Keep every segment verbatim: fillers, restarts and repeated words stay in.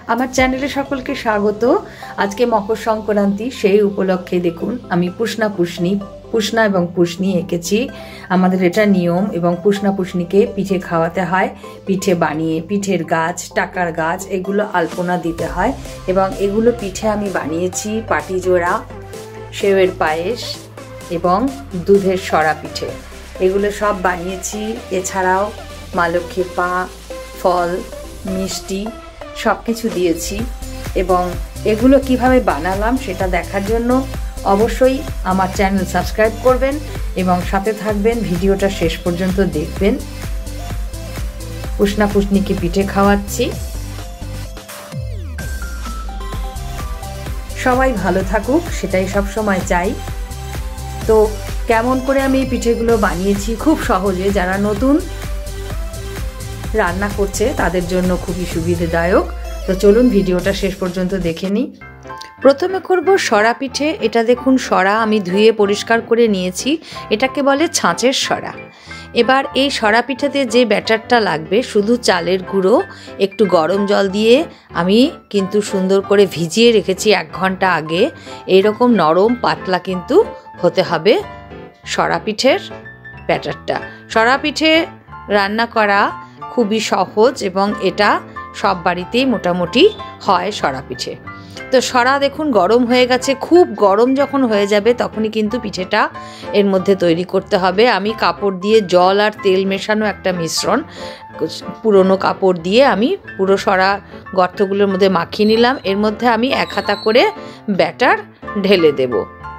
আমার চ্যানেলে সকলকে স্বাগত। আজকে মকর সংক্রান্তি, সেই উপলক্ষে দেখুন আমি পুষনা পুষনি পুষনা এবং পুষনি এঁকেছি। আমাদের এটা নিয়ম, এবং পুষনা পুষনিকে পিঠে খাওয়াতে হয়। পিঠে বানিয়ে, পিঠের গাছ, টাকার গাছ, এগুলো আলপনা দিতে হয়। এবং এগুলো পিঠে আমি বানিয়েছি পাটিজোড়া, সেওয়ের পায়েস এবং দুধের সরা পিঠে, এগুলো সব বানিয়েছি। এছাড়াও মা লক্ষ্মীর পা, ফল, মিষ্টি সব কিছু দিয়েছি। এবং এগুলো কিভাবে বানালাম সেটা দেখার জন্য অবশ্যই আমার চ্যানেল সাবস্ক্রাইব করবেন এবং সাথে থাকবেন, ভিডিওটা শেষ পর্যন্ত দেখবেন। পুষনা পুষনিকে পিঠে খাওয়াচ্ছি। সবাই ভালো থাকুক, সেটাই সব সময় চাই। তো কেমন করে আমি এই পিঠেগুলো বানিয়েছি, খুব সহজে, যারা নতুন রান্না করছে তাদের জন্য খুবই সুবিধাদায়ক। তো চলুন ভিডিওটা শেষ পর্যন্ত দেখে নিই। প্রথমে করব সরা পিঠে। এটা দেখুন সরা আমি ধুয়ে পরিষ্কার করে নিয়েছি, এটাকে বলে ছাঁচের সরা। এবার এই সরা পিঠাতে যে ব্যাটারটা লাগবে, শুধু চালের গুঁড়ো, একটু গরম জল দিয়ে আমি কিন্তু সুন্দর করে ভিজিয়ে রেখেছি এক ঘন্টা আগে। এইরকম নরম পাতলা কিন্তু হতে হবে সরা পিঠের ব্যাটারটা। সরা পিঠে রান্না করা খুবই সহজ এবং এটা সব বাড়িতেই মোটামুটি হয় সরা পিঠে। তো সরা দেখুন গরম হয়ে গেছে, খুব গরম যখন হয়ে যাবে তখনই কিন্তু পিঠেটা এর মধ্যে তৈরি করতে হবে। আমি কাপড় দিয়ে জল আর তেল মেশানো একটা মিশ্রণ, পুরনো কাপড় দিয়ে আমি পুরো সরা গর্তগুলোর মধ্যে মাখিয়ে নিলাম। এর মধ্যে আমি এক হাতা করে ব্যাটার ঢেলে দেব।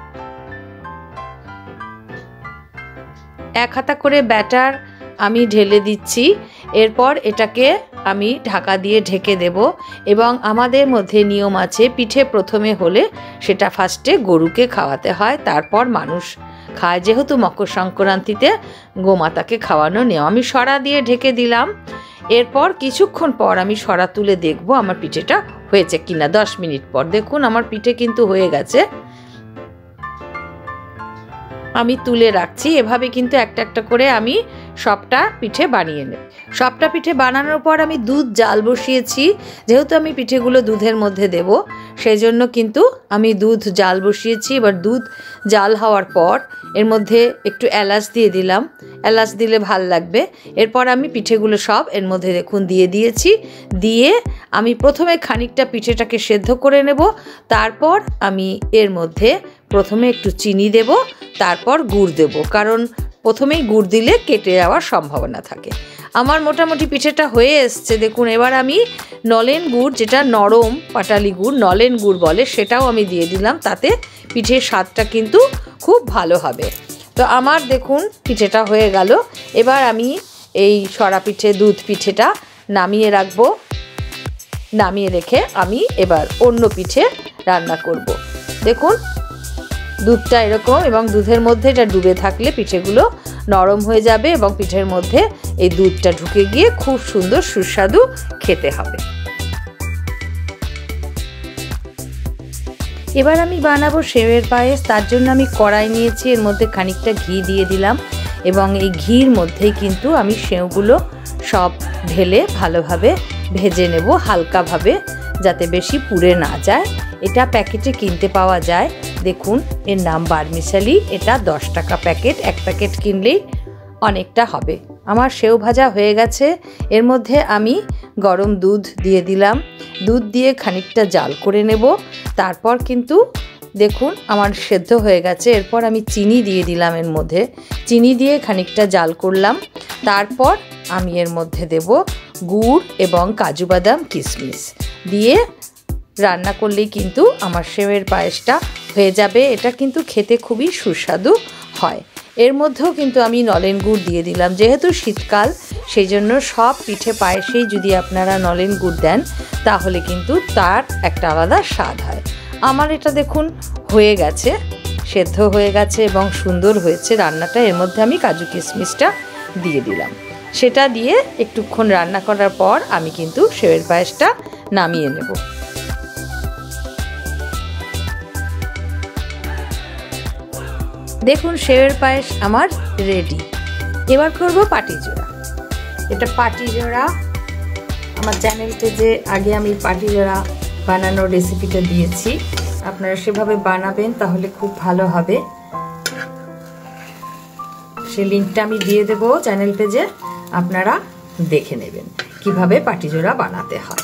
এক হাতা করে ব্যাটার আমি ঢেলে দিচ্ছি। এরপর এটাকে আমি ঢাকা দিয়ে ঢেকে দেব। এবং আমাদের মধ্যে নিয়ম আছে, পিঠে প্রথমে হলে সেটা ফার্স্টে গরুকে খাওয়াতে হয়, তারপর মানুষ খায়। যেহেতু মকর সংক্রান্তিতে গোমাতাকে খাওয়ানো নিয়ম। আমি সরা দিয়ে ঢেকে দিলাম। এরপর কিছুক্ষণ পর আমি সরা তুলে দেখব আমার পিঠেটা হয়েছে কিনা। দশ মিনিট পর দেখুন আমার পিঠে কিন্তু হয়ে গেছে। আমি তুলে রাখছি। এভাবে কিন্তু একটা একটা করে আমি সবটা পিঠে বানিয়ে নেব। সবটা পিঠে বানানোর পর আমি দুধ জাল বসিয়েছি। যেহেতু আমি পিঠেগুলো দুধের মধ্যে দেব, সেই জন্য কিন্তু আমি দুধ জাল বসিয়েছি। এবার দুধ জাল হওয়ার পর এর মধ্যে একটু এলাচ দিয়ে দিলাম, এলাচ দিলে ভাল লাগবে। এরপর আমি পিঠেগুলো সব এর মধ্যে দেখুন দিয়ে দিয়েছি। দিয়ে আমি প্রথমে খানিকটা পিঠেটাকে সেদ্ধ করে নেব। তারপর আমি এর মধ্যে প্রথমে একটু চিনি দেব, তারপর গুড় দেব, কারণ প্রথমেই গুড় দিলে কেটে যাওয়ার সম্ভাবনা থাকে। আমার মোটামুটি পিঠেটা হয়ে এসছে দেখুন। এবার আমি নলেন গুড়, যেটা নরম পাটালি গুড়, নলেন গুড় বলে, সেটাও আমি দিয়ে দিলাম। তাতে পিঠের স্বাদটা কিন্তু খুব ভালো হবে। তো আমার দেখুন পিঠেটা হয়ে গেল। এবার আমি এই সরা পিঠে, দুধ পিঠেটা নামিয়ে রাখবো। নামিয়ে রেখে আমি এবার অন্য পিঠে রান্না করব। দেখুন দুধটা এরকম, এবং দুধের মধ্যে এটা ডুবে থাকলে পিঠেগুলো নরম হয়ে যাবে এবং পিঠের মধ্যে এই দুধটা ঢুকে গিয়ে খুব সুন্দর সুস্বাদু খেতে হবে। এবার আমি বানাবো সেওয়ের পায়েস। তার জন্য আমি কড়াই নিয়েছি, এর মধ্যে খানিকটা ঘি দিয়ে দিলাম এবং এই ঘির মধ্যেই কিন্তু আমি সেওগুলো সব ঢেলে ভালোভাবে ভেজে নেব, হালকাভাবে, যাতে বেশি পুড়ে না যায়। এটা প্যাকেটে কিনতে পাওয়া যায়। দেখুন এর নাম বারমিশালি। এটা দশ টাকা প্যাকেট, এক প্যাকেট কিনলেই অনেকটা হবে। আমার সেও ভাজা হয়ে গেছে। এর মধ্যে আমি গরম দুধ দিয়ে দিলাম। দুধ দিয়ে খানিকটা জাল করে নেব। তারপর কিন্তু দেখুন আমার সেদ্ধ হয়ে গেছে। এরপর আমি চিনি দিয়ে দিলাম এর মধ্যে। চিনি দিয়ে খানিকটা জাল করলাম। তারপর আমি এর মধ্যে দেব গুড় এবং কাজু বাদাম, কিশমিশ দিয়ে রান্না করলেই কিন্তু আমার সেওয়ের পায়েসটা হয়ে যাবে। এটা কিন্তু খেতে খুবই সুস্বাদু হয়। এর মধ্যেও কিন্তু আমি নলেন গুড় দিয়ে দিলাম। যেহেতু শীতকাল, সেই জন্য সব পিঠে পায়েসেই যদি আপনারা নলেন গুড় দেন তাহলে কিন্তু তার একটা আলাদা স্বাদ হয়। আমার এটা দেখুন হয়ে গেছে, সেদ্ধ হয়ে গেছে এবং সুন্দর হয়েছে রান্নাটা। এর মধ্যে আমি কাজু কিশমিশটা দিয়ে দিলাম। সেটা দিয়ে একটুক্ষণ রান্না করার পর আমি কিন্তু সেওয়ের পায়েসটা নামিয়ে নেব। দেখুন সেওয়ের পায়েস আমার রেডি। এবার করব পাটিজোড়া। এটা পাটিজোড়া আমার চ্যানেল পেজে আগে আমি পাটিজোড়া বানানোর রেসিপিটা দিয়েছি, আপনারা সেভাবে বানাবেন তাহলে খুব ভালো হবে। সেই লিঙ্কটা আমি দিয়ে দেব চ্যানেল পেজে, আপনারা দেখে নেবেন কিভাবে পাটিজোড়া বানাতে হয়।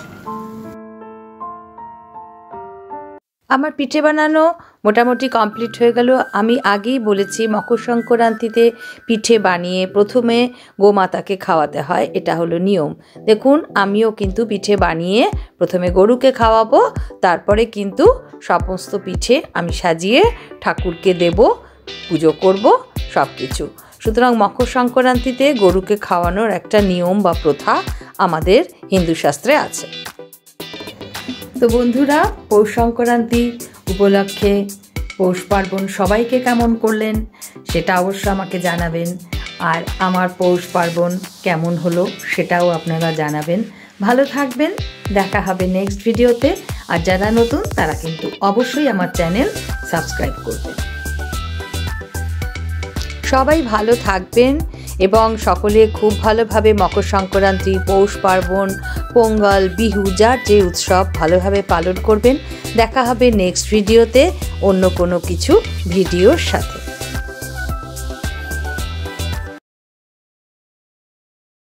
আমার পিঠে বানানো মোটামুটি কমপ্লিট হয়ে গেল। আমি আগেই বলেছি মকর সংক্রান্তিতে পিঠে বানিয়ে প্রথমে গোমাতাকে খাওয়াতে হয়, এটা হলো নিয়ম। দেখুন আমিও কিন্তু পিঠে বানিয়ে প্রথমে গরুকে খাওয়াবো, তারপরে কিন্তু সমস্ত পিঠে আমি সাজিয়ে ঠাকুরকে দেব, পুজো করব সব কিছু। সুতরাং মকর সংক্রান্তিতে গরুকে খাওয়ানোর একটা নিয়ম বা প্রথা আমাদের হিন্দু শাস্ত্রে আছে। তো বন্ধুরা, পৌষ সংক্রান্তি উপলক্ষে পৌষ পার্বণ সবাইকে কেমন করলেন সেটা অবশ্য আমাকে জানাবেন, আর আমার পৌষ পার্বণ কেমন হলো সেটাও আপনারা জানাবেন। ভালো থাকবেন, দেখা হবে নেক্সট ভিডিওতে। আর যারা নতুন তারা কিন্তু অবশ্যই আমার চ্যানেল সাবস্ক্রাইব করবেন। সবাই ভালো থাকবেন এবং সকলে খুব ভালোভাবে মকর সংক্রান্তি, পৌষ পার্বণ, পোঙ্গল, বিহু, যার যে উৎসব ভালোভাবে পালন করবেন। দেখা হবে নেক্সট ভিডিওতে অন্য কোনো কিছু ভিডিওর সাথে।